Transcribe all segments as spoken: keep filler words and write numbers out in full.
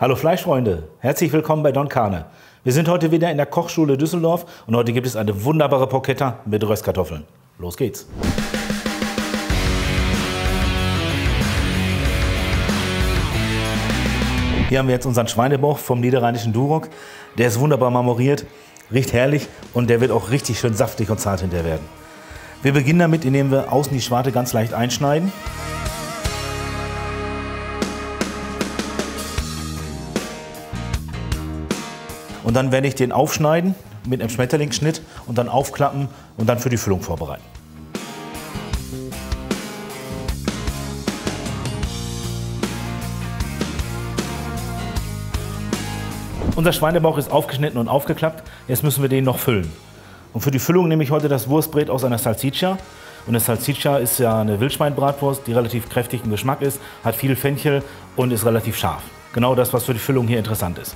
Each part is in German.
Hallo Fleischfreunde, herzlich willkommen bei Don Carne. Wir sind heute wieder in der Kochschule Düsseldorf und heute gibt es eine wunderbare Porchetta mit Röstkartoffeln. Los geht's! Hier haben wir jetzt unseren Schweinebauch vom niederrheinischen Duroc. Der ist wunderbar marmoriert, riecht herrlich und der wird auch richtig schön saftig und zart hinterher werden. Wir beginnen damit, indem wir außen die Schwarte ganz leicht einschneiden. Und dann werde ich den aufschneiden mit einem Schmetterlingsschnitt und dann aufklappen und dann für die Füllung vorbereiten. Unser Schweinebauch ist aufgeschnitten und aufgeklappt. Jetzt müssen wir den noch füllen. Und für die Füllung nehme ich heute das Wurstbrät aus einer Salsiccia. Und eine Salsiccia ist ja eine Wildschweinbratwurst, die relativ kräftig im Geschmack ist, hat viel Fenchel und ist relativ scharf. Genau das, was für die Füllung hier interessant ist.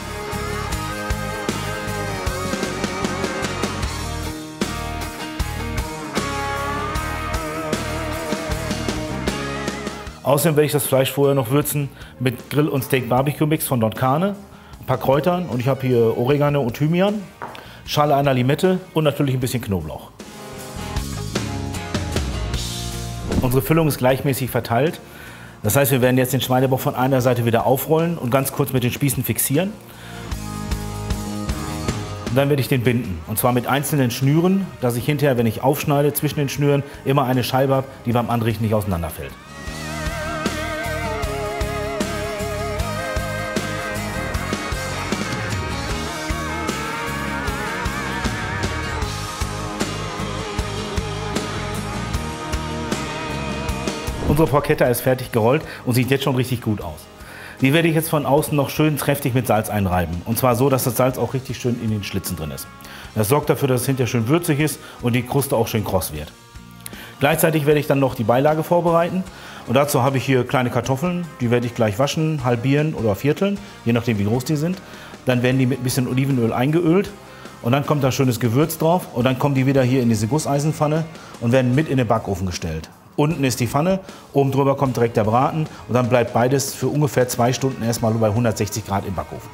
Außerdem werde ich das Fleisch vorher noch würzen mit Grill- und Steak-Barbecue-Mix von Don Carne, ein paar Kräutern und ich habe hier Oregano und Thymian, Schale einer Limette und natürlich ein bisschen Knoblauch. Unsere Füllung ist gleichmäßig verteilt. Das heißt, wir werden jetzt den Schweinebauch von einer Seite wieder aufrollen und ganz kurz mit den Spießen fixieren. Und dann werde ich den binden. Und zwar mit einzelnen Schnüren, dass ich hinterher, wenn ich aufschneide, zwischen den Schnüren immer eine Scheibe habe, die beim Anrichten nicht auseinanderfällt. Unsere Porchetta ist fertig gerollt und sieht jetzt schon richtig gut aus. Die werde ich jetzt von außen noch schön kräftig mit Salz einreiben. Und zwar so, dass das Salz auch richtig schön in den Schlitzen drin ist. Das sorgt dafür, dass es hinterher schön würzig ist und die Kruste auch schön kross wird. Gleichzeitig werde ich dann noch die Beilage vorbereiten. Und dazu habe ich hier kleine Kartoffeln. Die werde ich gleich waschen, halbieren oder vierteln, je nachdem wie groß die sind. Dann werden die mit ein bisschen Olivenöl eingeölt. Und dann kommt da schönes Gewürz drauf. Und dann kommen die wieder hier in diese Gusseisenpfanne und werden mit in den Backofen gestellt. Unten ist die Pfanne, oben drüber kommt direkt der Braten und dann bleibt beides für ungefähr zwei Stunden erstmal bei hundertsechzig Grad im Backofen.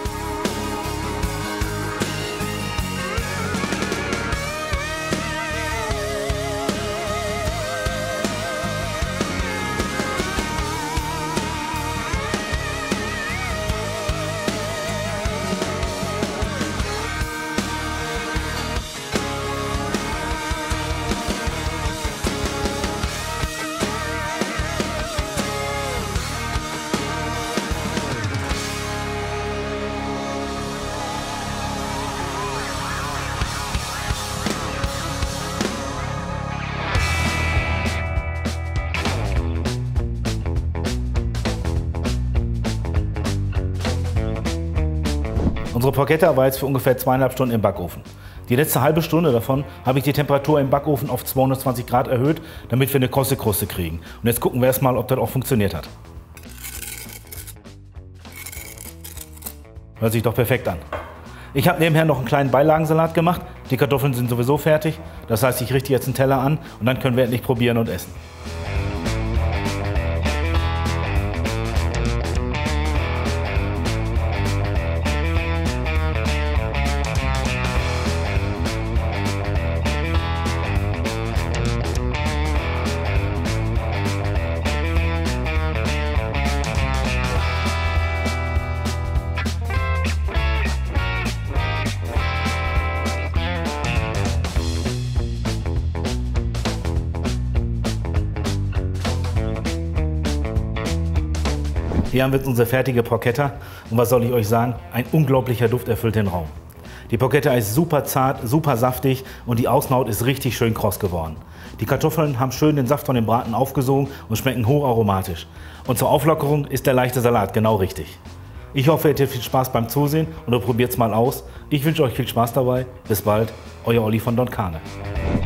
Unsere Porchetta war jetzt für ungefähr zweieinhalb Stunden im Backofen. Die letzte halbe Stunde davon habe ich die Temperatur im Backofen auf zweihundertzwanzig Grad erhöht, damit wir eine krosse Kruste kriegen. Und jetzt gucken wir erstmal, ob das auch funktioniert hat. Hört sich doch perfekt an. Ich habe nebenher noch einen kleinen Beilagensalat gemacht. Die Kartoffeln sind sowieso fertig. Das heißt, ich richte jetzt einen Teller an und dann können wir endlich probieren und essen. Hier haben wir jetzt unsere fertige Porchetta und was soll ich euch sagen? Ein unglaublicher Duft erfüllt den Raum. Die Porchetta ist super zart, super saftig und die Außenhaut ist richtig schön kross geworden. Die Kartoffeln haben schön den Saft von dem Braten aufgesogen und schmecken hocharomatisch. Und zur Auflockerung ist der leichte Salat genau richtig. Ich hoffe, ihr hattet viel Spaß beim Zusehen und probiert es mal aus. Ich wünsche euch viel Spaß dabei. Bis bald, euer Olli von Don Carne.